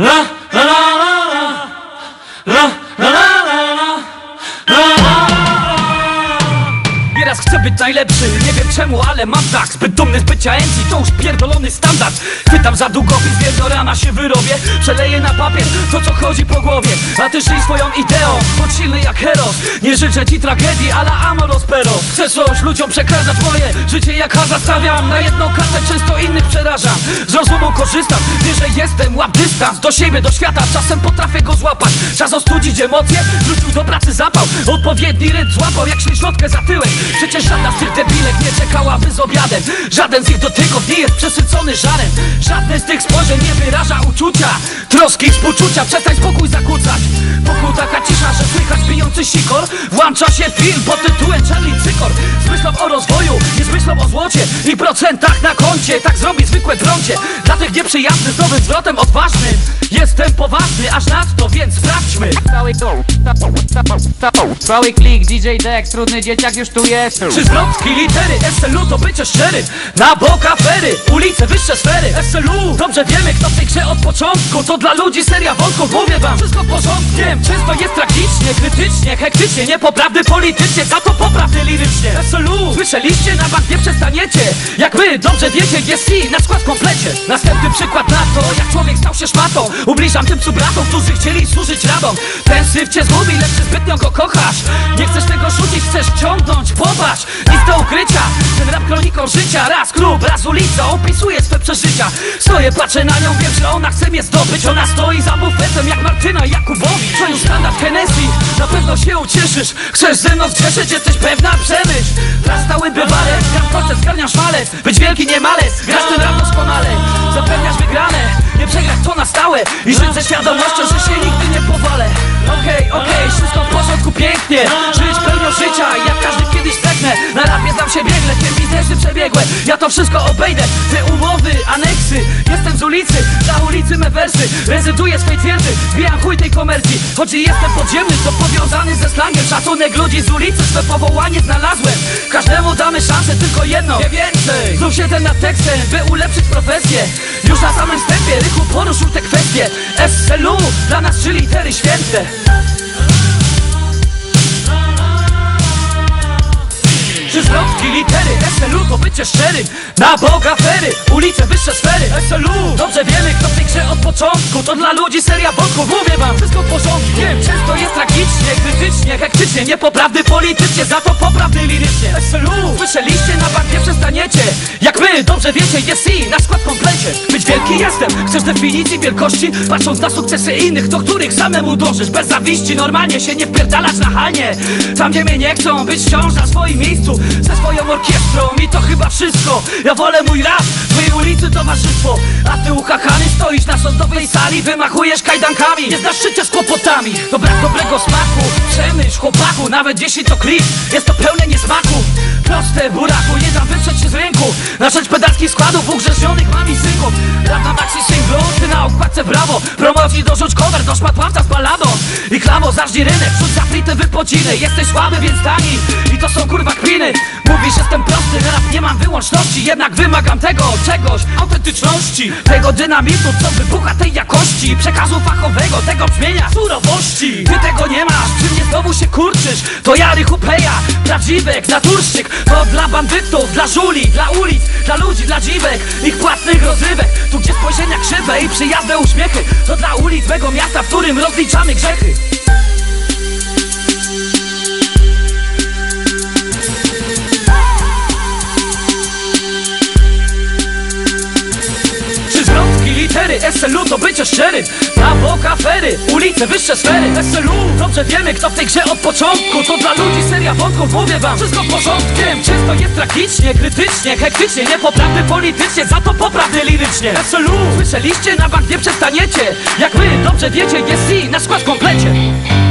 Nieraz chcę być najlepszy, nie wiem czemu, ale mam tak. Zbyt dumny z bycia MC, to już pierdolony standard. Chwytam za długopis, wiem do rana się wyrobię. Przeleję na papier to co chodzi po głowie. A ty żyj swoją ideą, bądź silny jak heros. Nie życzę ci tragedii, ale amoros peros. Chcę coś ludziom przekazać moje życie jak hazard. Stawiam na jedną kartę, często innych przerażam. Z rozumu korzystam, wie, że jestem, łap dystans do siebie, do świata, czasem potrafię go złapać. Czas ostudzić emocje, wrócił do pracy zapał. Odpowiedni rytm złapał jak ślizlotkę za tyłek. Przecież żadna z tych debilek nie czekałaby z obiadem. Żaden z ich dotyków nie jest przesycony żarem. Żadne z tych spojrzeń nie wyraża uczucia, troski i współczucia. Przestań spokój zakłócać. Wokół taka cisza, że słychać bijący sikor. Włącza się film pod tytułem Charlie Cykor. Z myślą o rozwoju i z myślą o złocie i procentach na koncie. Tak zrobi zwykłe trącie. Dla tych nieprzyjaznych z nowym zwrotem odważnym. Jestem poważny aż nadto, więc sprawdźmy. Cały klik, DJ Dex, trudny dzieciak już tu jest. Czy zwrotki, litery, SLU to bycie szczery. Na bok afery, ulice, wyższe sfery. SLU, dobrze wiemy kto w tej grze od początku. To dla ludzi seria wątków, mówię wam, wszystko porządkiem. Często jest tragicznie, krytycznie, hektycznie, niepoprawny politycznie, za to poprawny lirycznie. SLU, słyszeliście, na bank nie przestaniecie. Jak wy dobrze wiecie, jest i na skład w komplecie. Następny przykład na to, jak człowiek stał się szmatą. Ubliżam tym cubratom, którzy chcieli służyć radom. Ten syf cię zgubi, lecz ty zbytnio go kochasz. Nie chcesz tego rzucić, chcesz ciągnąć, popatrz. Nic do ukrycia, ten rap kroniką życia. Raz klub, raz ulica, opisuje swe przeżycia. Stoję, patrzę na nią, wiem, że ona chce mnie zdobyć. Ona stoi za bufetem jak Martyna Jakubowicz. To już standard Hennessy, na pewno się ucieszysz. Chcesz ze mną zgrzeszyć, jesteś pewna, przemyśl. Raz stały bywalec, gram proces, zgarniam szmalec. Być wielki nie malec, grasz ten rap doskonale. Zapewniasz wygrane, nie przegrać to na stałe. I żyć ze świadomością, że się nigdy nie powalę. Okej, wszystko w porządku, pięknie. Żyć pełnią życia, jak każdy kiedyś pragnę. Na rapie znam się biegle, te biznesy przebiegłe. Ja to wszystko obejdę, te umowy, aneksy. Jestem z ulicy, na ulicy me wersy. Rezyduję swej twierdzy, zbijam chuj tej komercji. Choć jestem podziemny, to powiązany ze slangiem. Szacunek ludzi z ulicy, swe powołanie znalazłem. Każdemu damy szansę, tylko jedno, nie więcej. Znów siedzę nad tekstem, by ulepszyć profesję. Już na samym wstępie Rychu poruszył te kwestie. SLU, dla nas 3 litery święte. Czy zwrotki, litery, SLU to bycie szczery. Na bok afery, ulice, wyższe sfery. SLU, dobrze wiemy kto w tej grze od początku. To dla ludzi seria wątków, mówię wam, wszystko w porządku. Wiem, często jest tragicznie, krytycznie, hektycznie, niepoprawny politycznie, za to poprawny lirycznie. SLU, słyszeliście, na bank nie przestaniecie. Jak my, dobrze wiecie, jest i na skład w komplecie. Być wielki jestem, chcesz definicji wielkości? Patrząc na sukcesy innych, do których samemu dążysz. Bez zawiści, normalnie się nie wpierdalać nachalnie. Tam gdzie mnie nie chcą, być wciąż na swoim miejscu. Ze swoją orkiestrą i to chyba wszystko. Ja wolę mój rap, twojej ulicy towarzystwo. A ty uchachany stoisz na sądowej sali. Wymachujesz kajdankami, nie znasz życia z kłopotami. To brak dobrego smaku, przemyśl chłopaku. Nawet jeśli to klip, jest to pełne niesmaku. Proste buraku, nie dam wyprzeć się z rynku. Na rzecz pedalskich składów ugrzecznionych mam i synków. Rap na maxi singlu, ty na okładce brawo. Promocji dorzuć cover, do szmatławca z balladą. I klamo, zacznij rynek, rzuć za plitę wypociny. Jesteś słaby, więc tani i to są kurwa kpiny. Mówisz, jestem prosty, rap nie mam wyłączności. Jednak wymagam tego, czegoś, autentyczności. Tego dynamitu, co wybucha tej jakości. Przekazu fachowego, tego brzmienia, surowości. Ty tego nie masz, przy mnie znowu się kurczysz. To ja Rychu Peja, prawdziwek, naturszczyk. To dla bandytów, dla żuli, dla ulic, dla ludzi, dla dziwek, ich płatnych rozrywek. Tu gdzie spojrzenia krzywe i przyjazne uśmiechy. To dla ulic mego miasta, w którym rozliczamy grzechy. Litery, SLU to bycie szczery. Na bok afery, ulice, wyższe sfery. SLU, dobrze wiemy kto w tej grze od początku. To dla ludzi seria wątków, mówię wam, wszystko porządkiem. Często jest tragicznie, krytycznie, hektycznie, niepoprawny politycznie, za to poprawny lirycznie. SLU, słyszeliście, na bank nie przestaniecie. Jak wy dobrze wiecie, jest i na skład w komplecie.